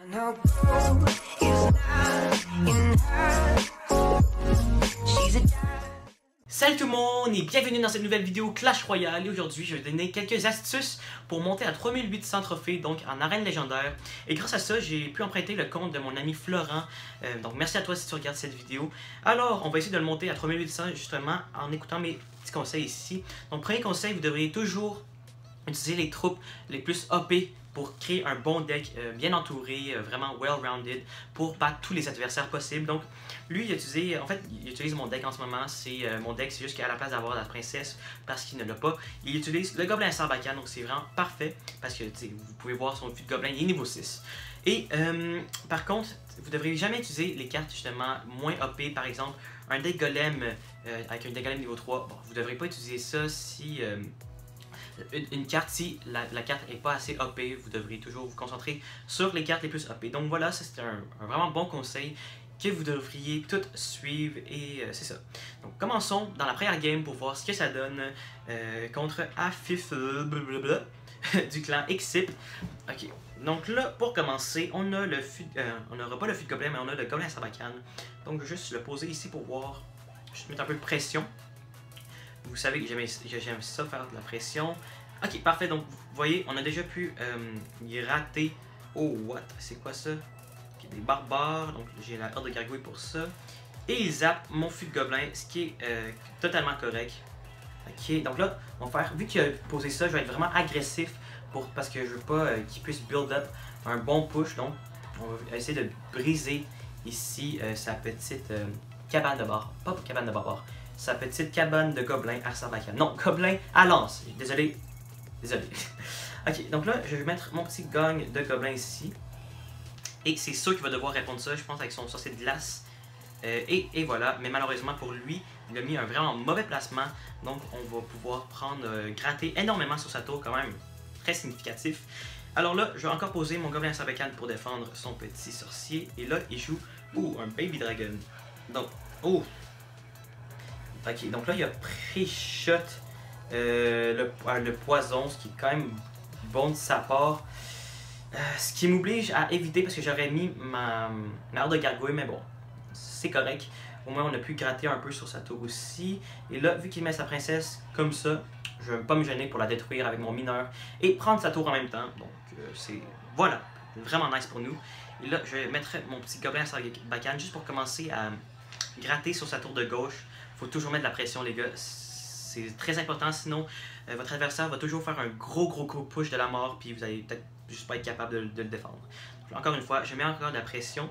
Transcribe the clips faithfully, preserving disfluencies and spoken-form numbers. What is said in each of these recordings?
Salut tout le monde et bienvenue dans cette nouvelle vidéo Clash Royale. Et aujourd'hui je vais donner quelques astuces pour monter à trois mille huit cents trophées, donc en arène légendaire. Et grâce à ça j'ai pu emprunter le compte de mon ami Florent, euh, donc merci à toi si tu regardes cette vidéo. Alors on va essayer de le monter à trois mille huit cents justement en écoutant mes petits conseils ici. Donc premier conseil, vous devriez toujours utiliser les troupes les plus O P pour créer un bon deck euh, bien entouré, euh, vraiment well-rounded pour battre tous les adversaires possibles. Donc lui il a utilisé, en fait il utilise mon deck en ce moment, c'est euh, mon deck, c'est juste qu'à la place d'avoir la princesse, parce qu'il ne l'a pas, il utilise le gobelin à Sarbacane, donc c'est vraiment parfait, parce que vous pouvez voir son fût de gobelin, il est niveau six. Et euh, par contre, vous ne devrez jamais utiliser les cartes justement moins O P, par exemple un deck golem euh, avec un deck golem niveau trois, bon, vous ne devrez pas utiliser ça si... Euh, Une, une carte, si la, la carte n'est pas assez O P, vous devrez toujours vous concentrer sur les cartes les plus O P. Donc voilà, ça c'est un, un vraiment bon conseil que vous devriez toutes suivre et euh, c'est ça. Donc commençons dans la première game pour voir ce que ça donne euh, contre Afif du clan Exip. Ok, donc là pour commencer, on a le fût, euh, on n'aura pas le fût de gobelin, mais on a le gobelin à Sarbacane. Donc je vais juste le poser ici pour voir, juste mettre un peu de pression. Vous savez que j'aime ça faire de la pression. Ok, parfait. Donc, vous voyez, on a déjà pu euh, y rater. Oh, what? C'est quoi ça? Okay, des barbares. Donc, j'ai la horde de gargouilles pour ça. Et il zappe mon fût de gobelin, ce qui est euh, totalement correct. Ok, donc là, on va faire. Vu qu'il a posé ça, je vais être vraiment agressif pour, parce que je veux pas euh, qu'il puisse build up un bon push. Donc, on va essayer de briser ici euh, sa petite euh, cabane de bord. Pas cabane de bord. Sa petite cabane de gobelin à Sarbacane. Non, gobelin à lance. Désolé. Désolé. Ok, donc là, je vais mettre mon petit gang de gobelin ici. Et c'est sûr qu'il va devoir répondre ça, je pense, avec son sorcier de glace. Euh, et, et voilà, mais malheureusement pour lui, il a mis un vraiment mauvais placement. Donc on va pouvoir prendre, euh, gratter énormément sur sa tour, quand même très significatif. Alors là, je vais encore poser mon gobelin à Sarbacane pour défendre son petit sorcier. Et là, il joue, ouh, un baby dragon. Donc, ouh. Ok, donc là il a pré-shot euh, le, euh, le poison, ce qui est quand même bon de sa part. Euh, ce qui m'oblige à éviter parce que j'aurais mis ma, ma horde de gargouille, mais bon, c'est correct. Au moins on a pu gratter un peu sur sa tour aussi. Et là, vu qu'il met sa princesse comme ça, je ne vais pas me gêner pour la détruire avec mon mineur et prendre sa tour en même temps. Donc euh, c'est, voilà, vraiment nice pour nous. Et là, je vais mettre mon petit gobelin à Sarbacane juste pour commencer à gratter sur sa tour de gauche. Faut toujours mettre de la pression, les gars, c'est très important, sinon euh, votre adversaire va toujours faire un gros gros gros push de la mort, puis vous allez peut-être juste pas être capable de, de le défendre. Donc, encore une fois, je mets encore de la pression,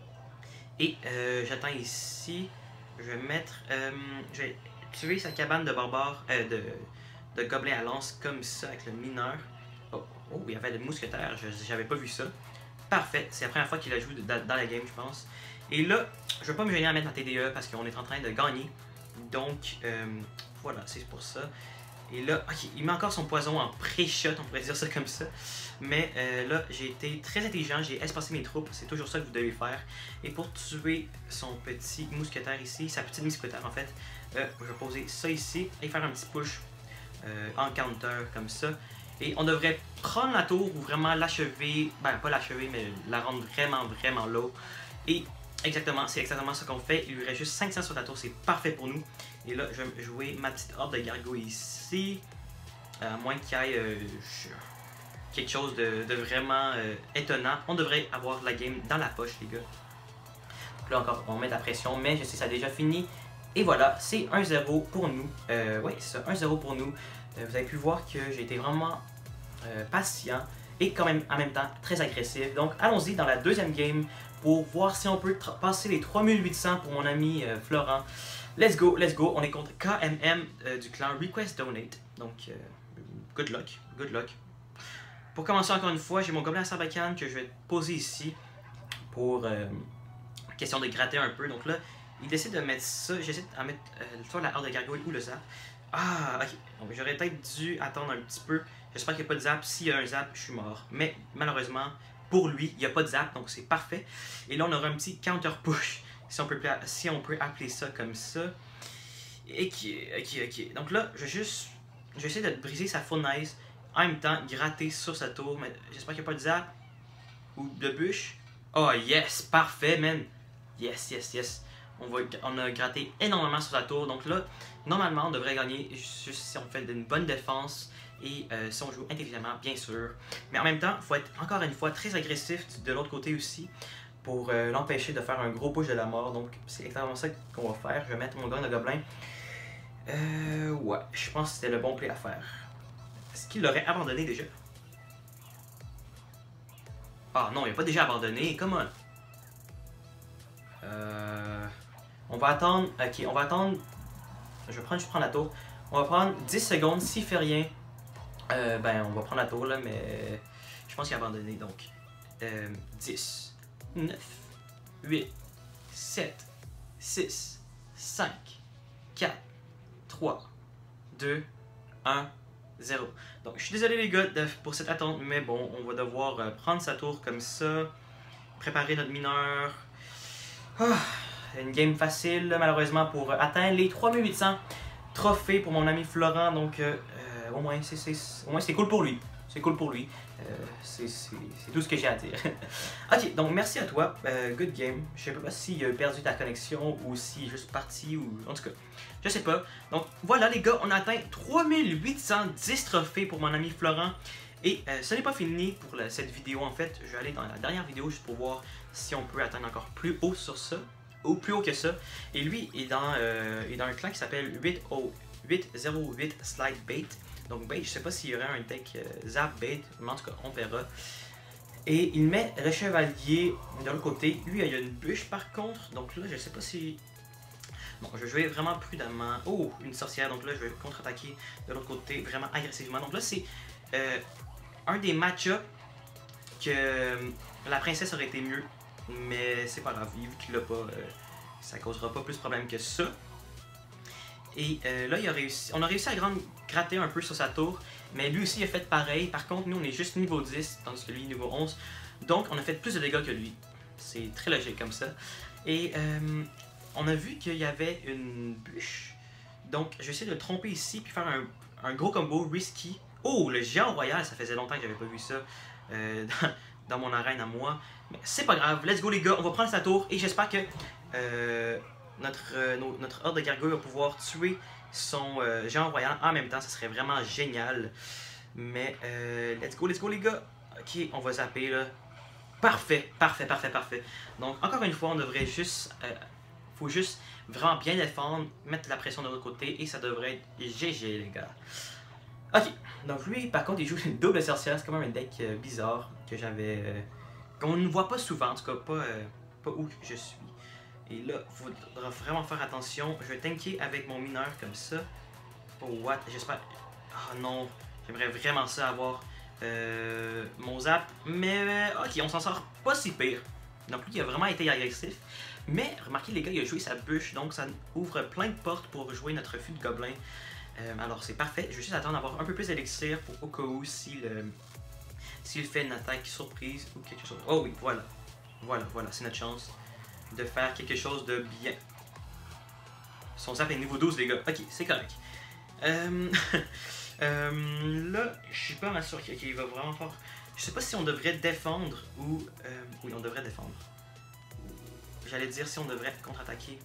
et euh, j'attends ici, je vais mettre, euh, je vais tuer sa cabane de barbares, euh, de, de gobelins à lance comme ça avec le mineur. Oh, oh il y avait des mousquetaires, j'avais pas vu ça. Parfait, c'est la première fois qu'il a joué dans, dans la game, je pense. Et là, je vais pas me gêner à mettre la T D E parce qu'on est en train de gagner. Donc, euh, voilà, c'est pour ça. Et là, ok, il met encore son poison en pré-shot, on pourrait dire ça comme ça. Mais euh, là, j'ai été très intelligent, j'ai espacé mes troupes, c'est toujours ça que vous devez faire. Et pour tuer son petit mousquetaire ici, sa petite mousquetaire en fait, euh, je vais poser ça ici et faire un petit push euh, en counter comme ça. Et on devrait prendre la tour ou vraiment l'achever, ben pas l'achever, mais la rendre vraiment, vraiment low. Et exactement, c'est exactement ce qu'on fait. Il lui reste juste cinq cents sur la tour, c'est parfait pour nous. Et là, je vais jouer ma petite horde de gargouilles ici. À moins qu'il y ait euh, quelque chose de, de vraiment euh, étonnant. On devrait avoir la game dans la poche, les gars. Donc là encore, on met de la pression, mais je sais que ça a déjà fini. Et voilà, c'est un zéro pour nous. Euh, oui, c'est ça, un zéro pour nous. Euh, vous avez pu voir que j'ai été vraiment euh, patient et quand même en même temps très agressif. Donc allons-y dans la deuxième game pour voir si on peut passer les trois mille huit cents pour mon ami euh, Florent. Let's go, let's go. On est contre K M M euh, du clan Request Donate. Donc, euh, good luck, good luck. Pour commencer encore une fois, j'ai mon gobelin à Sarbacane que je vais poser ici pour euh, question de gratter un peu. Donc là, il décide de mettre ça. J'essaie de mettre euh, soit la horde de gargouille ou le zap. Ah, ok. Donc j'aurais peut-être dû attendre un petit peu. J'espère qu'il n'y a pas de zap. S'il y a un zap, je suis mort. Mais malheureusement, pour lui, il n'y a pas de zap, donc c'est parfait. Et là, on aura un petit counter push, si on peut, si on peut appeler ça comme ça. Ok, ok, ok. Donc là, je vais juste, je vais essayer de briser sa fournaise, en même temps gratter sur sa tour, mais j'espère qu'il n'y a pas de zap. ou de bûche. Oh yes, parfait, man. Yes, yes, yes. On, va, on a gratté énormément sur sa tour. Donc là, normalement, on devrait gagner juste si on fait une bonne défense et euh, si on joue intelligemment, bien sûr. Mais en même temps, il faut être encore une fois très agressif de l'autre côté aussi pour euh, l'empêcher de faire un gros push de la mort. Donc c'est exactement ça qu'on va faire. Je vais mettre mon gang de gobelin. Euh, ouais, je pense que c'était le bon play à faire. Est-ce qu'il l'aurait abandonné déjà? Ah non, il n'a pas déjà abandonné. Come on. Euh... On va attendre. Ok, on va attendre. Je vais prendre, je prends la tour. On va prendre dix secondes. S'il fait rien, euh, ben on va prendre la tour là, mais je pense qu'il a abandonné. Donc euh, dix, neuf, huit, sept, six, cinq, quatre, trois, deux, un, zéro. Donc je suis désolé les gars pour cette attente, mais bon, on va devoir euh, prendre sa tour comme ça, préparer notre mineur. Ah. Une game facile, malheureusement, pour atteindre les trois mille huit cents trophées pour mon ami Florent. Donc, euh, euh, au moins, c'est cool pour lui. C'est cool pour lui. Euh, c'est tout ce que j'ai à dire. Ok, donc merci à toi. Euh, good game. Je sais pas s'il a perdu ta connexion ou s'il est juste parti ou... En tout cas, je sais pas. Donc, voilà les gars, on a atteint trois mille huit cent dix trophées pour mon ami Florent. Et euh, ce n'est pas fini pour la, cette vidéo en fait. Je vais aller dans la dernière vidéo juste pour voir si on peut atteindre encore plus haut sur ça. Ou plus haut que ça. Et lui est dans, euh, est dans un clan qui s'appelle huit zéro huit Slide Bait. Donc bait, je sais pas s'il y aurait un deck euh, Zap Bait, mais en tout cas on verra. Et il met le chevalier de l'autre côté. Lui il y a une bûche par contre. Donc là je sais pas si... Bon, je vais jouer vraiment prudemment. Oh, une sorcière. Donc là je vais contre-attaquer de l'autre côté vraiment agressivement. Donc là c'est euh, un des match-ups que euh, la princesse aurait été mieux. Mais c'est pas grave, vu qu'il l'a pas, euh, ça causera pas plus de problème que ça. Et euh, là, il a réussi, on a réussi à gratter un peu sur sa tour, mais lui aussi il a fait pareil. Par contre, nous on est juste niveau dix, tandis que lui est niveau onze. Donc on a fait plus de dégâts que lui. C'est très logique comme ça. Et euh, on a vu qu'il y avait une bûche. Donc je vais essayer de le tromper ici, puis faire un, un gros combo risky. Oh, le géant royal, ça faisait longtemps que j'avais pas vu ça euh, dans, dans mon arène à moi. Mais c'est pas grave, let's go les gars, on va prendre sa tour et j'espère que euh, notre, euh, no, notre horde de gargouilles va pouvoir tuer son euh, géant royal en même temps, ça serait vraiment génial. Mais euh, let's go, let's go les gars. Ok, on va zapper là. Parfait, parfait, parfait, parfait. Donc encore une fois, on devrait juste... Euh, faut juste vraiment bien défendre, mettre la pression de l'autre côté et ça devrait être G G les gars. Ok, donc lui par contre il joue une double sorcière, c'est quand même un deck euh, bizarre que j'avais... Euh, qu'on ne voit pas souvent, en tout cas pas, euh, pas où je suis. Et là, il faudra vraiment faire attention. Je vais tanker avec mon mineur comme ça. Oh what, j'espère... Oh non, j'aimerais vraiment ça avoir euh, mon zap. Mais euh, ok, on s'en sort pas si pire. Donc lui, il a vraiment été agressif. Mais remarquez les gars, il a joué sa bûche, donc ça ouvre plein de portes pour jouer notre fût de gobelin. Euh, alors c'est parfait, je vais juste attendre d'avoir un peu plus d'élixir pour au cas où si le... S'il fait une attaque surprise ou quelque chose. Oh oui, voilà. Voilà, voilà, c'est notre chance de faire quelque chose de bien. Son zap est niveau douze, les gars. Ok, c'est correct. Euh... euh, là, je suis pas mal sûr qu'il okay, va vraiment fort. Je sais pas si on devrait défendre ou... Euh... Oui, on devrait défendre. J'allais dire si on devrait contre-attaquer.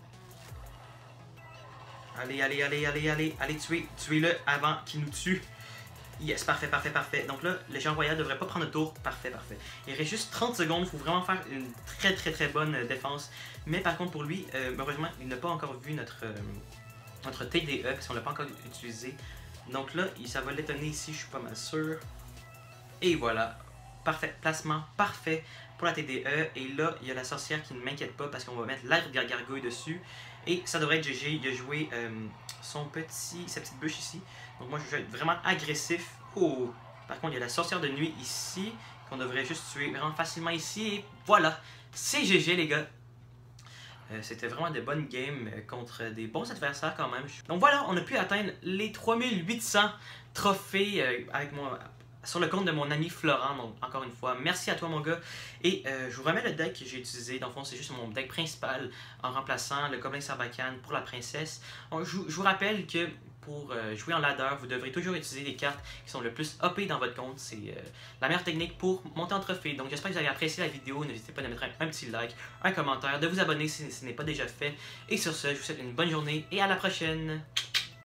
Allez, allez, allez, allez, allez, allez, tuer, tuez-le avant qu'il nous tue. Yes, parfait, parfait, parfait. Donc là, le géant royal devrait pas prendre le tour. Parfait, parfait. Il reste juste trente secondes. Il faut vraiment faire une très, très, très bonne défense. Mais par contre, pour lui, euh, malheureusement, il n'a pas encore vu notre, euh, notre T D E parce qu'on l'a pas encore utilisé. Donc là, ça va l'étonner ici, je suis pas mal sûr. Et voilà. Parfait. Placement parfait pour la T D E. Et là, il y a la sorcière qui ne m'inquiète pas parce qu'on va mettre l'air de gargouille dessus. Et ça devrait être G G. Il a joué euh, son petit, sa petite bûche ici. Donc moi, je vais être vraiment agressif. Oh! Par contre, il y a la sorcière de nuit ici, qu'on devrait juste tuer vraiment facilement ici. Et voilà! C'est G G, les gars! Euh, C'était vraiment de bonnes games contre des bons adversaires quand même. Donc voilà, on a pu atteindre les trois mille huit cents trophées euh, avec moi, sur le compte de mon ami Florent. Donc encore une fois, merci à toi mon gars. Et euh, je vous remets le deck que j'ai utilisé. Dans le fond, c'est juste mon deck principal en remplaçant le Gobelin Sarbacane pour la princesse. Donc, je, je vous rappelle que pour euh, jouer en ladder, vous devrez toujours utiliser les cartes qui sont le plus O P dans votre compte. C'est euh, la meilleure technique pour monter en trophée. Donc j'espère que vous avez apprécié la vidéo. N'hésitez pas à mettre un, un petit like, un commentaire, de vous abonner si ce n'est pas déjà fait. Et sur ce, je vous souhaite une bonne journée et à la prochaine!